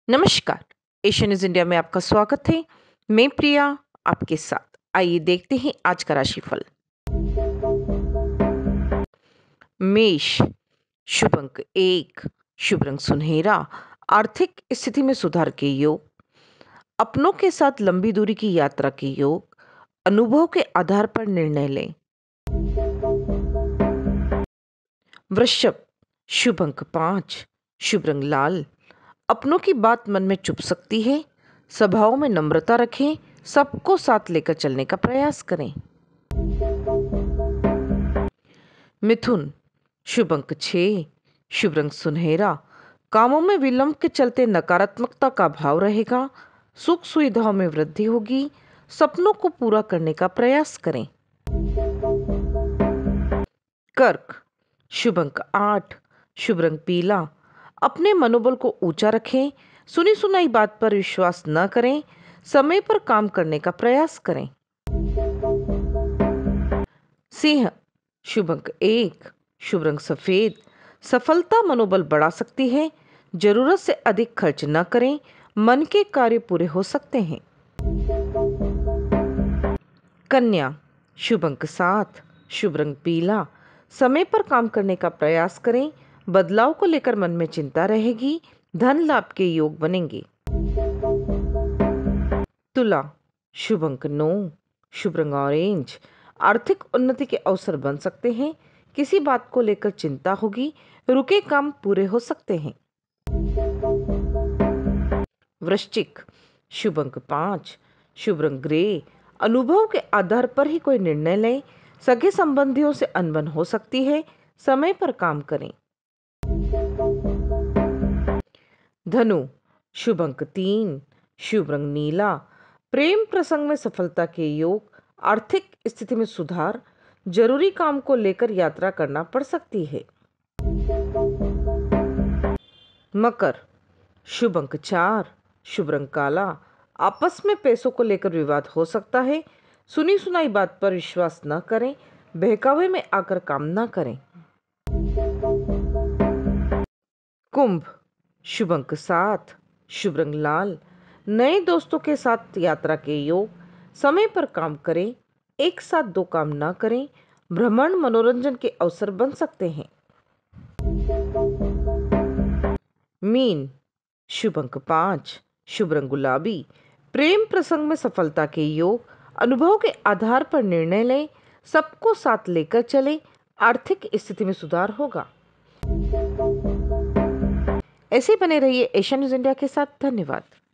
नमस्कार। Asian news India में आपका स्वागत है। मैं प्रिया आपके साथ। आइए देखते हैं आज का राशिफल। मेष, शुभ अंक 1, शुभ रंग सुनहरा, आर्थिक स्थिति में सुधार के योग, अपनों के साथ लंबी दूरी की यात्रा के योग, अनुभव के आधार पर निर्णय लें। वृषभ, शुभ अंक 5, शुभ रंग लाल, अपनों की बात मन में चुभ सकती है, सभाओं में नम्रता रखें, सबको साथ लेकर चलने का प्रयास करें। मिथुन, शुभ अंक 6, शुभ रंग सुनहरा, कामों में विलंब के चलते नकारात्मकता का भाव रहेगा, सुख सुविधाओं में वृद्धि होगी, सपनों को पूरा करने का प्रयास करें। कर्क, शुभ अंक 8, शुभ रंग पीला, अपने मनोबल को ऊंचा रखें, सुनी सुनाई बात पर विश्वास न करें, समय पर काम करने का प्रयास करें। सिंह, शुभ अंक 1, शुभ रंग सफेद, सफलता मनोबल बढ़ा सकती है, जरूरत से अधिक खर्च न करें, मन के कार्य पूरे हो सकते हैं। कन्या, शुभ अंक 7, शुभ रंग पीला, समय पर काम करने का प्रयास करें, बदलाव को लेकर मन में चिंता रहेगी, धन लाभ के योग बनेंगे। तुला, शुभ अंक 9, शुभ रंग ऑरेंज, आर्थिक उन्नति के अवसर बन सकते हैं, किसी बात को लेकर चिंता होगी, रुके काम पूरे हो सकते हैं। वृश्चिक, शुभ अंक 5, शुभ रंग ग्रे, अनुभव के आधार पर ही कोई निर्णय लें, सगे संबंधियों से अनबन हो सकती है, समय पर काम करें। धनु, शुभ अंक 3, शुभ रंग नीला, प्रेम प्रसंग में सफलता के योग, आर्थिक स्थिति में सुधार, जरूरी काम को लेकर यात्रा करना पड़ सकती है। मकर, शुभ अंक 4, शुभ रंग काला, आपस में पैसों को लेकर विवाद हो सकता है, सुनी सुनाई बात पर विश्वास न करें, बहकावे में आकर काम न करें। कुंभ, शुभ अंक 7, शुभ रंग लाल, नए दोस्तों के साथ यात्रा के योग, समय पर काम करें, एक साथ दो काम न करें, भ्रमण मनोरंजन के अवसर बन सकते हैं। मीन, शुभ अंक 5, शुभ रंग गुलाबी, प्रेम प्रसंग में सफलता के योग, अनुभव के आधार पर निर्णय लें, सबको साथ लेकर चलें, आर्थिक स्थिति में सुधार होगा। ऐसे बने रहिए एशियन न्यूज इंडिया के साथ। धन्यवाद।